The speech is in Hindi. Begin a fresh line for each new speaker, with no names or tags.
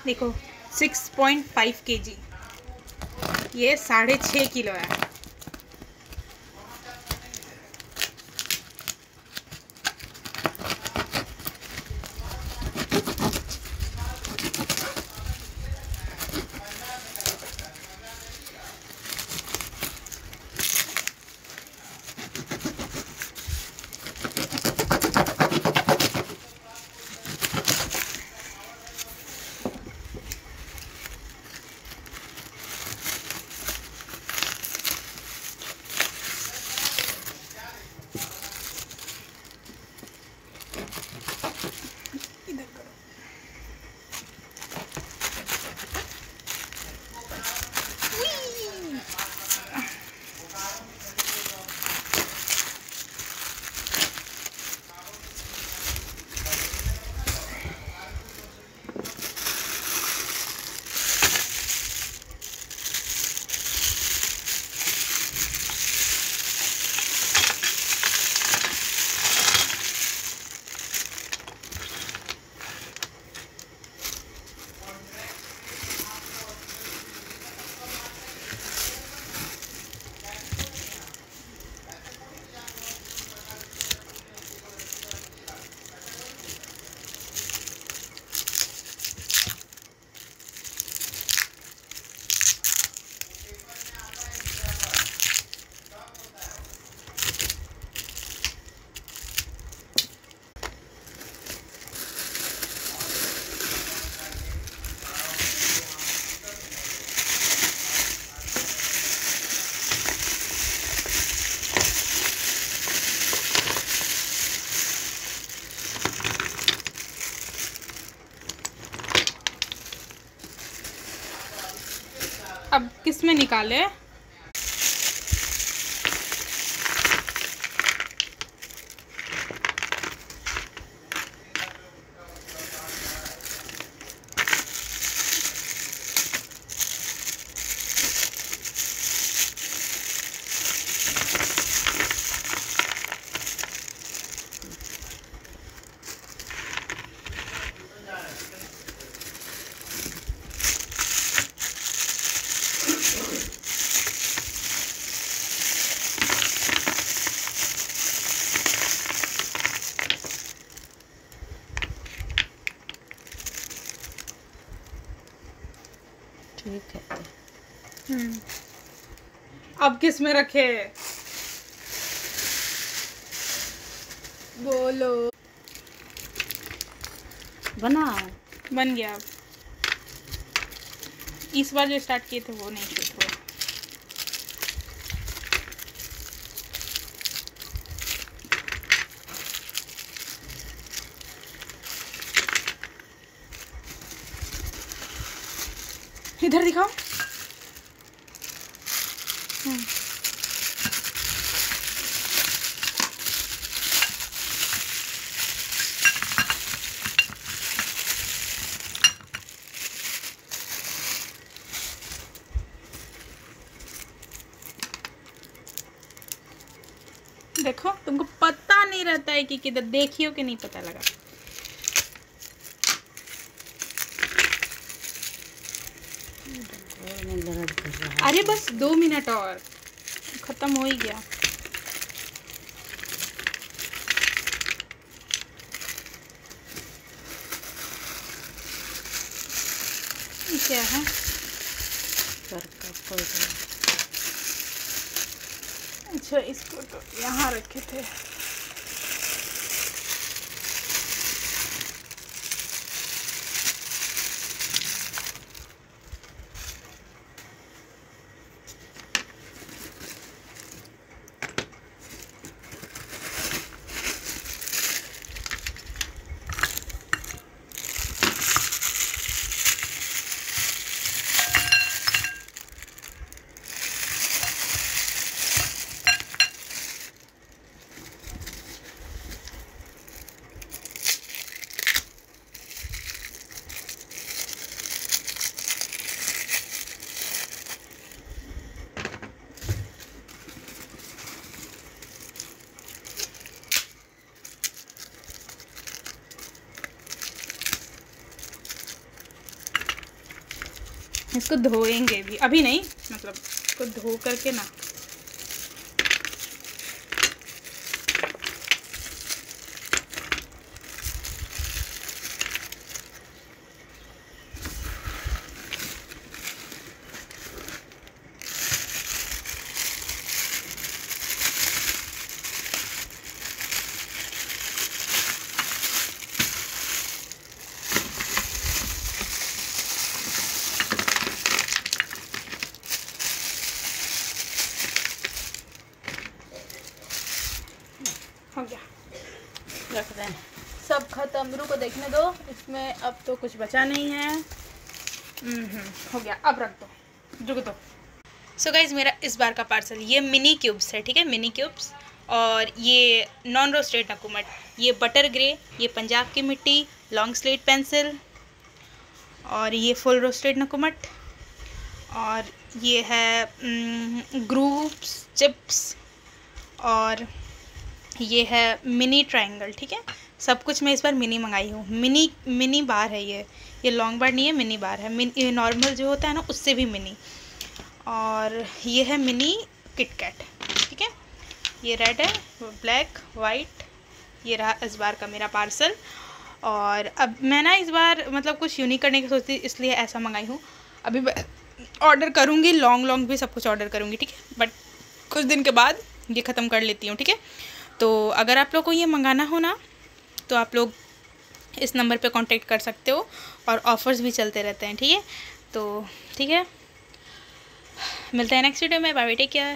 देखो 6.5 kg, ये 6.5 किलो है। अब किस में निकाले?
ठीक है।
अब किस में रखे? बोलो।
बना
बन गया। अब इस बार जो स्टार्ट किए थे वो नहीं शूट हुआ। इधर दिखाओ। देखो, तुमको पता नहीं रहता है कि किधर देखियो कि नहीं पता लगा। अरे बस 2 मिनट और, खत्म हो ही गया। ये क्या है? अच्छा, इसको तो यहाँ रखे थे। इसको धोएंगे भी, अभी नहीं, मतलब इसको धो करके ना हो गया।
रख दें।
सब खत्म, रुको देखने दो, इसमें अब तो कुछ बचा नहीं है। हो गया, अब रख दो, रुक दो। सो गाइज, मेरा इस बार का पार्सल ये मिनी क्यूब्स है, ठीक है, मिनी क्यूब्स। और ये नॉन रोस्टेड नकुमट, ये बटर ग्रे, ये पंजाब की मिट्टी, लॉन्ग स्लेट पेंसिल, और ये फुल रोस्टेड नकुमट, और ये है ग्रूप्स चिप्स, और ये है मिनी ट्रायंगल, ठीक है। सब कुछ मैं इस बार मिनी मंगाई हूँ। मिनी बार है ये लॉन्ग बार नहीं है, मिनी बार है। ये नॉर्मल जो होता है ना उससे भी मिनी। और ये है मिनी किटकैट, ठीक है। ये रेड है, ब्लैक, वाइट। ये रहा इस बार का मेरा पार्सल। और अब मैं ना इस बार मतलब कुछ यूनिक करने की सोचती, इसलिए ऐसा मंगाई हूँ। अभी ऑर्डर करूँगी, लॉन्ग भी सब कुछ ऑर्डर करूँगी, ठीक है। बट कुछ दिन के बाद ये ख़त्म कर लेती हूँ, ठीक है। तो अगर आप लोग को ये मंगाना हो ना, तो आप लोग इस नंबर पे कांटेक्ट कर सकते हो, और ऑफ़र्स भी चलते रहते हैं, ठीक है। तो ठीक है, मिलते हैं नेक्स्ट वीडियो में। Bye bye, take care.